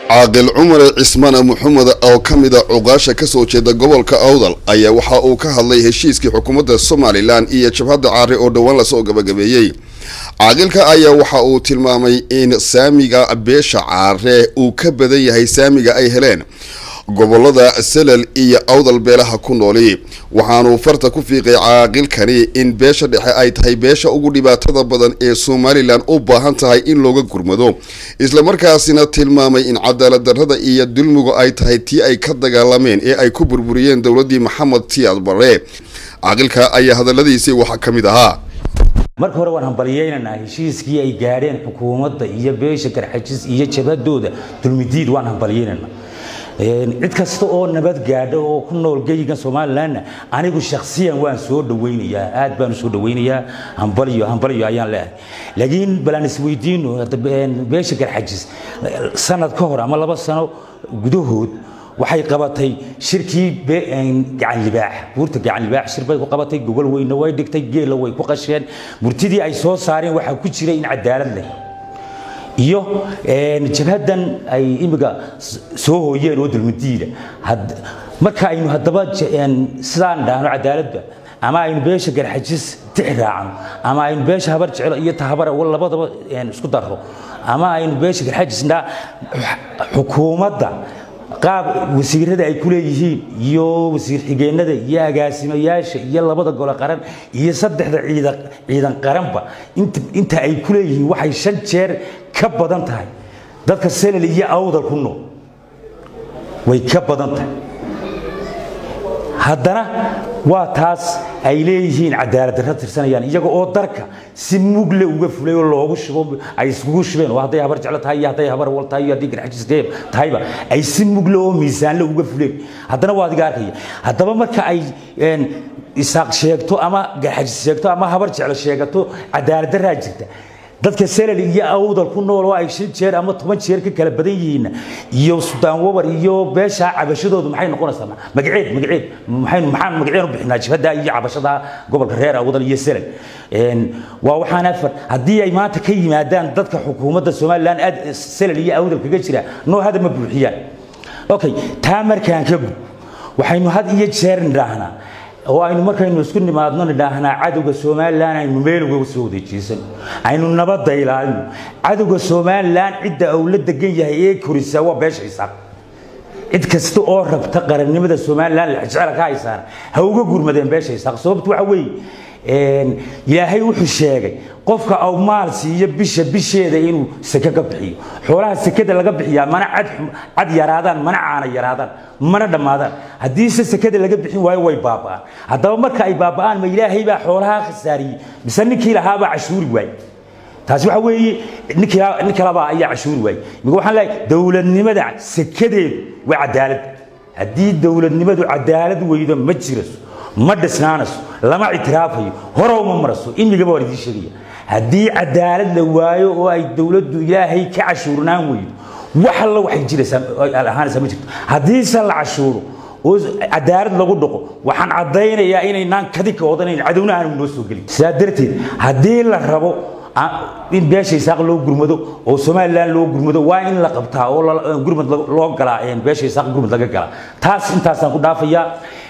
عاقل عمر عثمان محمد أو كمدا عقاشة كسو جدا قبل كأوضل أي وحا كهالله هشيسكي حكومة الصومالي لان إيا شبهاد عاري أو دوان لسوق بقبيي عاقلك أي وحا تلمامي إن ساميغا بيشا عاري وكبدي هي ساميغا أي هلين gobolada Salal iyo Awdal beelaha ku noolay waxaanu farta ku fiiqay caaqilkani in beesha dhexe ay tahay beesha ugu dhibaatada badan ee Somaliland u baahan tahay in looga gurmado isla markaasina tilmaamay in cadaalad darrada iyo dulmigu ay tahay tii ay ka dagaalameen ee ay ku burburiyeen dawladii Maxamed Siyaad Barre caaqilka ayaa hadaladiisa waxa kamid ahaa marka hore waan hambalyeynaa heshiiskii ay gaareen xukuumadda iyo beesha garxajis iyo jabadooda dulmidiid waan hambalyeynaa cid kasta oo nabad gaadho oo ku nool geeyiga Soomaaliland anigu shakhsiyan waan soo dhaweynayaa aad baan soo dhaweynayaa hambalyo ayaan leeyahay laakiin balan isweydiino beesha garxajis sanad ka hor ama 2 sano gudahood waxay qabatay shirkii gacan libaax buurta gacan libaax shirbay ku qabatay gobol weyn way dhigtay geela way ku qasheen burtidii ay soo saareen waxa ku jira in cadaalad leh iyo jabhadan ay imiga soo hooyeen oo dulmidiida marka aynu hadaba sidaan dhaano cadaaladda ama aynu beesha garxajis tixraacno ama aynu beesha habar jecel iyo tahabar labadaba isku daro ama aynu beesha garxajisna xukuumadda qaab wasiirada ay ku leeyihiin iyo wasiir xigeenada iyo agaasimayaasha iyo labada gol qaran iyo saddexda ciidan qaranba inta ay ku leeyihiin waxay 5 jeer ka badan tahay dadka Salal iyo Awdal ku nool way ka badan tahay haddana waa taas ay leeyihiin cadaalad darro tirsanayaan iyaga oo darka si mugle uga fulay oo loogu shubo ay isugu shubeen oo haday habar jecel tahay haday habar wal tahay haday garxajis tahayba ay si mugle oo miisaan la uga fulay haddana waa adiga arkay haddaba marka ay isaaq sheegto ama garxajis sheegto ama habar jecel sheegato cadaalad darro jirta dadka Salal iyo Awdal ku nool oo ay 5 jeer ama 10 jeer ka kala badan yihiin iyo Suudaan wabar iyo beesha cabashadoodu maxay noqonaysaa magaceed maxaan magaceed u bixinaa jibada iyo cabashada gobolka reer Awdal iyo Salal waa waxaan afar hadii ay maanta ka yimaadaan dadka xukuumadda Soomaaliland Salal iyo Awdal kaga jira noo hada ma buuxiyaan okay taa markaan ka waxaynu had iyo jeer niraahnaa oo aynu markaynu isku nimaadno nidaahnaa cadawga Soomaaliland aynu meel uga soo wadeejiysan aynu nabadda ilaalino cadawga Soomaaliland cidda awlad degan yahay ee korisa waa beesha isaaq cid kasta oo rabta qarannimada Soomaaliland la jecel ka haysan ha uga gurmadeen beesha isaaq sababtu waxa weey ilaahay wuxuu sheegay qofka aw maal siiyo bisheeda inuu saka ka bixiyo xoolaha sakada laga bixiyaa mana cad yaraadaan mana caana yaraadaan mana dhamaadaan hadii sakada laga bixin waayo way baabaan hadaba marka ay baabaan ma ilaahay baa xoolaha khasaariyay mise ninkii lahaaba cashuuri waay taasi waxa weeye ninkii laba ayaa cashuuri waay miga waxaan leeyahay dawladnimada sakadeedu waa cadaalad hadii dawladnimadu cadaalad weydo ma jiraso ما دسنانس لما اعترافه هرو ممرسو إني جبوا ردي شريعة هدي عدالة لوايو أي دولة إلهي كعشورنا ويد وحلا واحد جلس هذا سمجت هدي سال عشور وعدالة لقدقه وحن عضينا يا إني نان كذيك وضنين عدونا عن النسوق لي سادرتي هدي الربو in beesha isaaq loo gurmado oo Soomaaliland loo gurmado waa in la qabtaa oo gurmad loo galaa in beesha isaaq gurmad laga gala taas intaas aan ku dhaafaya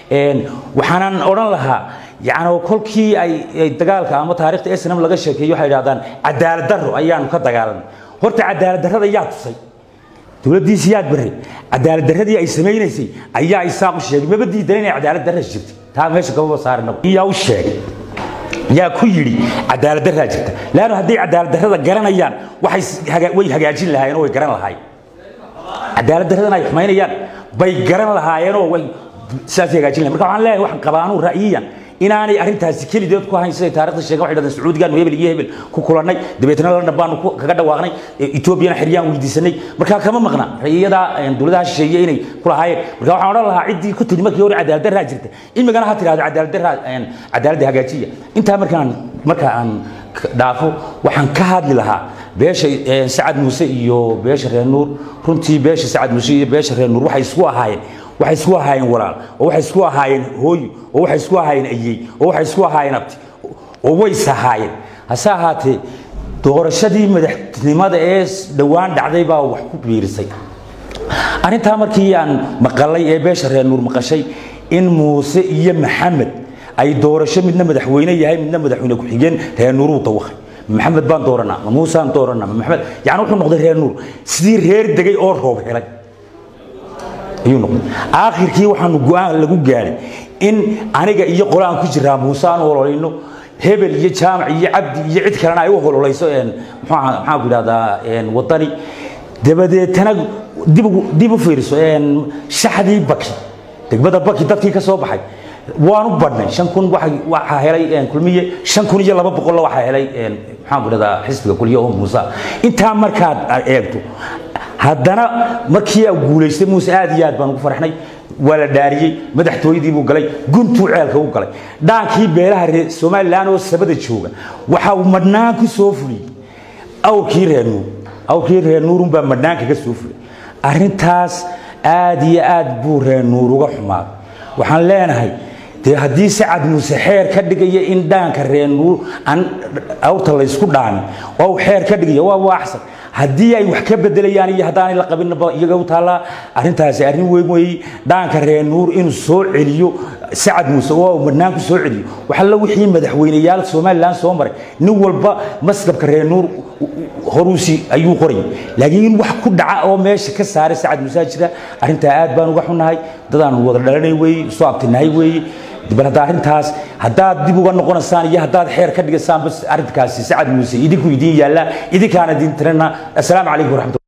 waxaan oran lahaa yaani kolkii ay dagaalka ama taariikhda SNM laga sheekeeyo waxay yiraahdaan cadaalad darro ayaan ka dagaalanay horta cadaalad darrada yaa tusay dawladii Siyaad Barre cadaalad darradii ay sameeynaysa ayaa isaaq u sheegay ma diidan inay cadaalad darro jirto taa meesha ka saarno iyo u sheegay yaa ku yiri cadaalad darro jirta laana hadii cadaalad darrada garanayaan way hagaajin lahaayeen oo way garan lahaayeen cadaalad darrada ay xumaynayaan bay garan lahaayeen oo way saasi hagaajin lahaayeen marka waxaan leeyahay waxaan qabaanu ra'yiyan inaanay arintaasi kalideed ku haysay taariikhda sheegay waxay dhadan Sacuudigan hebel iyo hebel ku kulanay dabeetana la dhabaan kaga dhawaaqnay Ethiopia xiriyaan weydiisanay marka kama maqna rayada dawladaha shisheeye inay ku lahaayeen marka waxaan oran lahaa cidii ku tiri markii hore cadaalad darro jirta in magana ha tiraado cadaalad hagaajiya inta markaan dhaafo waxaan ka hadli lahaa beesha Saad Muuse iyo beesha Reer Nuur runtii beesha Saad Muuse iyo beesha Reer Nuur waxay isku ahaayeen waxay isku ahaayeen walaal oo waxay isku ahaayeen hooy oo waxay isku ahaayeen ayay oo waxay isku ahaayeen abti oo way sahaayeen hasa ahaatee doorashadii madaxtinimada ee dhawaan dhacday baa wax ku biirisay arinta markii aan maqalay ee beesha reer nuur maqashay in Muuse iyo Maxamed ay doorasho midna madaxweyne yahay midna madaxweyne ku xigeen reer nuur u tawaqay محمد بان دورنا موسى دورنا محمد يعني وحنا نقدر رير نور سدير رير دقي أو روب هلاك يونو آخر كي وحنا نقول لقو قال إن أنا جا يجي قرآن كجرا موسى ولا إنه هبل يجامع يعبد يعد كلنا أيوه ولا يسوي إن ما أقول هذا إن وطني دبده تنا دبو فيرسو إن شحدي بكي تقبل بكي تبكي كسب حي وانو بدنا شنكون واحد هلاي إن كل مية شنكون يلا بقول له واحد هلاي إن محمد هذا حسب كل يوم موسى أنت مركاد أيقتو هذانا مركية وقوليست موسى عاديات بانو فرحني ولا داري مدحتوي دي بوقلي قنتو عيالك وقلي دانكي بيرها سومال لانو سبد الشوغا وحاو مدناكو سوفلي أو كير نور بمدناك كسوفلي أرنتاس آدي بور نور وحمار وحان لين هاي دي هدي سعد موسى حير كدقية إن دانك الرنور أن أو تلا يسكو داني أو حير كدقية وهو أحسن هدي أي وحكي بدلياني يهداني لقبنا يجو تلا أرنتاس أرين وي دانك الرنور إنه سوء عليو سعد موسى ومناك سوء عليو وحلا وحين مدحوين يال سومال لان سومر نول با مسلب كرنور هروسي أيو قري لكن وحكو دعاء أو ماشي كسر سعد موسى جرا أرنتا آد بانو وحنا هاي دادان وضرنا وي صعبتنا هاي وي دبنا دارنتاس هداد دبوا نقولنا ثانية هداد حير كدقة سام بس أرنتكاسي سعد موسى يديكو يدين يلا يدي كان دين ترنا السلام عليكم ورحمة الله